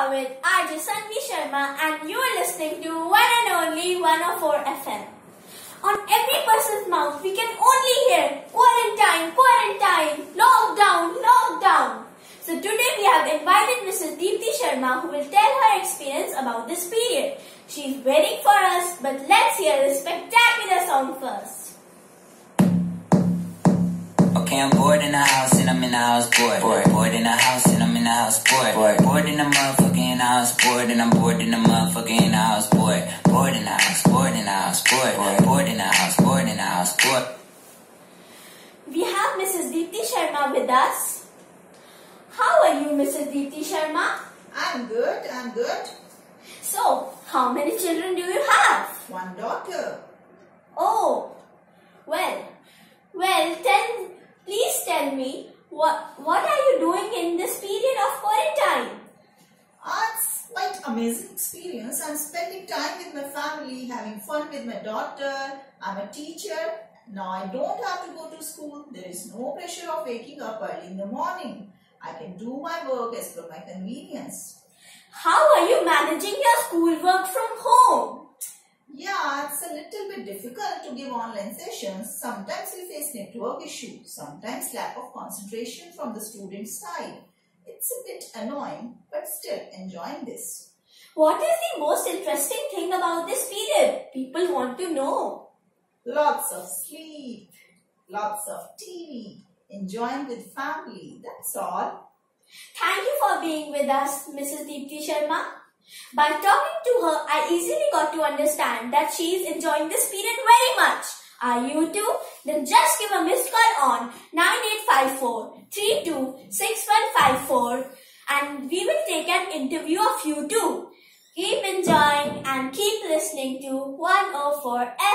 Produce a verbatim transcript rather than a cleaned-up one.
with R J Sanvi Sharma and you are listening to one and only one oh four F M. On every person's mouth we can only hear quarantine, quarantine, lockdown, lockdown. So today we have invited Missus Deepti Sharma who will tell her experience about this period. She is waiting for us, but let's hear the spectacular song first. Okay, I'm bored in the house and I'm in the house bored. Bored, bored in the house and I'm in the house bored. Bored, bored in the motherfucking house bored and I'm bored in the motherfucking house bored. Bored in the house, bored in the house bored. Bored, bored in the house, bored in the house bored. We have Missus Deepti Sharma with us. How are you, Missus Deepti Sharma? I'm good, I'm good. So, how many children do you have? One daughter. Oh, well, well, tell, please tell me, what, what are you doing in this period of quarantine? Ah, it's quite amazing experience. I'm spending time with my family, having fun with my daughter. I'm a teacher. Now I don't have to go to school. There is no pressure of waking up early in the morning. I can do my work as per my convenience. How are you managing your schoolwork from home? Yeah, it's a little bit difficult to give online sessions. Sometimes we face network issues, sometimes lack of concentration from the student's side. It's a bit annoying, but still enjoying this. What is the most interesting thing about this period? People want to know. Lots of sleep, lots of T V, enjoying with family, that's all. Thank you for being with us, Missus Deepti Sharma. By talking to her, I easily got to understand that she is enjoying this period very much. Are you too? Then just give a missed call on nine eight five four, three two six one five four and we will take an interview of you too. Keep enjoying and keep listening to one oh four F M.